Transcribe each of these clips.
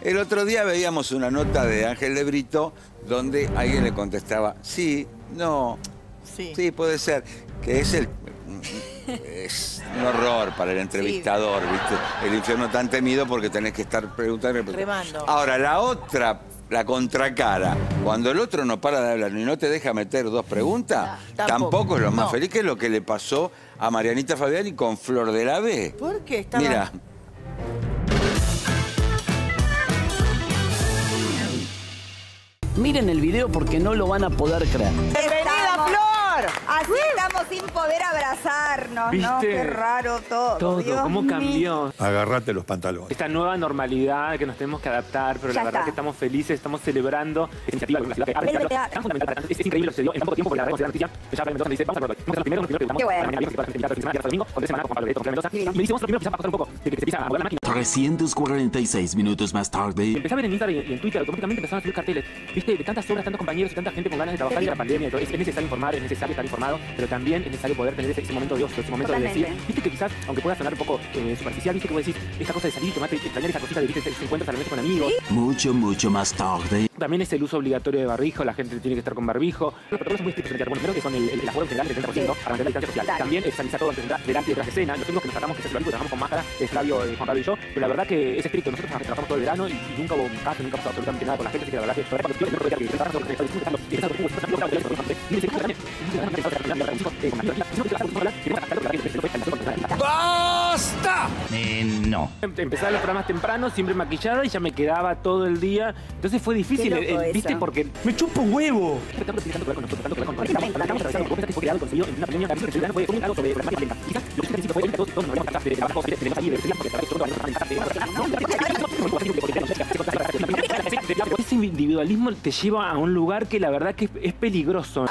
El otro día veíamos una nota de Ángel de Brito donde alguien le contestaba, sí, no, sí, puede ser, que es un horror para el entrevistador, ¿viste? El infierno tan temido porque tenés que estar preguntando. Remando. Ahora, la otra, la contracara, cuando el otro no para de hablar y no te deja meter dos preguntas, tampoco es lo más feliz, que es lo que le pasó a Marianita Fabiani con Flor de la B. ¿Por qué? Estaba... Mira. Miren el video porque no lo van a poder creer. ¡Bienvenida, Flor! Así estamos sin poder abrazarnos, ¿Viste? ¿no? Qué raro todo. Todo, Dios cómo mío. cambió. Agarrate los pantalones. Esta nueva normalidad que nos tenemos que adaptar, pero Ya la verdad está. que estamos felices, estamos celebrando esta iniciativa de la ciudad que abre, tan fundamental para tanto. Es increíble lo que se dio en tan poco tiempo, porque la verdad que la noticia, ya Mendoza me dice, vamos a hacerlo. Vamos a ser los primeros que Qué bueno. la mañana viernes, que para el domingo, con 3 semanas con Pablo Leto, con Mendoza. Y me dice, vamos a ser los primeros que pasar un poco, de que se empieza a mover la máquina. 346 minutos más tarde. Empecé a ver en Instagram y en Twitter, automáticamente empezaron a subir carteles. Viste, de tantas obras, tantos compañeros y tanta gente con ganas de trabajar y la pandemia y todo. Es necesario informar, es necesario estar informado, pero también es necesario poder tener ese momento de ocio, ese momento de decir, viste que quizás, aunque pueda sonar un poco superficial, viste que vos decís, esta cosa de salir, tomate, extrañar esa cosita de viste, encuentros a la mesa con amigos. Mucho más tarde. También es el uso obligatorio de barbijo, la gente tiene que estar con barbijo. Los protocolos son muy estrictos, bueno, primero que son el aforo general del 30% para mantener la distancia social. También es sanizar todo delante y detrás de escena. Los únicos que nos sacamos que se lo que trabajamos con máscara es Flavio, Juan Pablo y yo, pero la verdad que es estricto. Nosotros trabajamos todo el verano y nunca hubo un caso, nunca pasó absolutamente nada con la gente, así que la verdad que cuando yo ¡Basta! No. Empezaba los programas temprano, siempre maquillada y ya me quedaba todo el día. Entonces fue difícil, Qué loco ¿viste? eso. Porque me chupo un huevo. Estamos utilizando con nosotros, tanto con estamos atravesando por que fue creado, conseguido en una pandemia, también que el fue algo sobre las máquinas. Quizás lo que sí fue que todos nos volvemos a de trabajo, tenemos ahí de porque ese individualismo te lleva a un lugar que la verdad que es peligroso.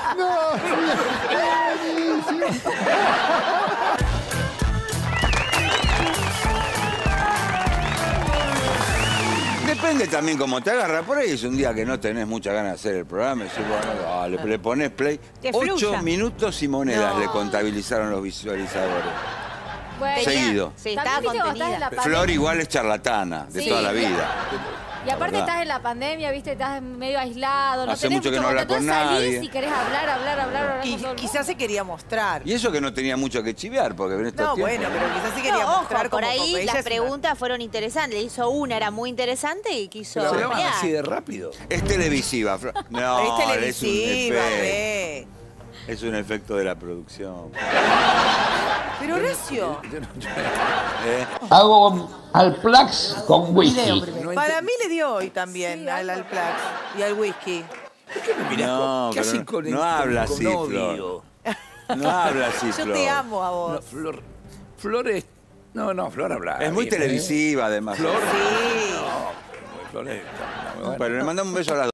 Depende también cómo te agarra. Por ahí es un día que no tenés muchas ganas de hacer el programa. Y decís, bueno, dale, le pones play. Que 8 fluya. minutos y monedas No. le contabilizaron los visualizadores. Bueno, Seguido. Sí, también estaba viste cuando estás en la contenida. Flor pandemia. igual es charlatana, de Sí. toda la vida. Y aparte La estás verdad. en la pandemia, viste, estás medio aislado, no Hace tenés mucho que mucho no hablas contacto, con entonces nadie. salís y querés hablar Y con todo el quizás mundo. se quería mostrar. Y eso que no tenía mucho que chivear, porque en estos No, tiempos... bueno, pero quizás se quería No, mostrar ojo, por como ahí ella las es una- preguntas fueron interesantes. Le hizo una, era muy interesante y quiso Pero hablaban ampliar. así de rápido. Es televisiva, Flor. No, Es es un televisiva, efecto. ve. Es un efecto de la producción. Pero Horacio, ¿Eh? Hago al Plax con whisky. para mí le dio hoy también Sí, al algo. Plax y al whisky. No, ¿Qué hacen pero con no habla así, novio? Flor. No habla así, Yo Flor. te amo a No, vos. Flor es... No, Flor habla. Es muy bien, ¿eh? televisiva, además. Flor... Sí. No, Flor es... Pero le mandamos un beso a las dos.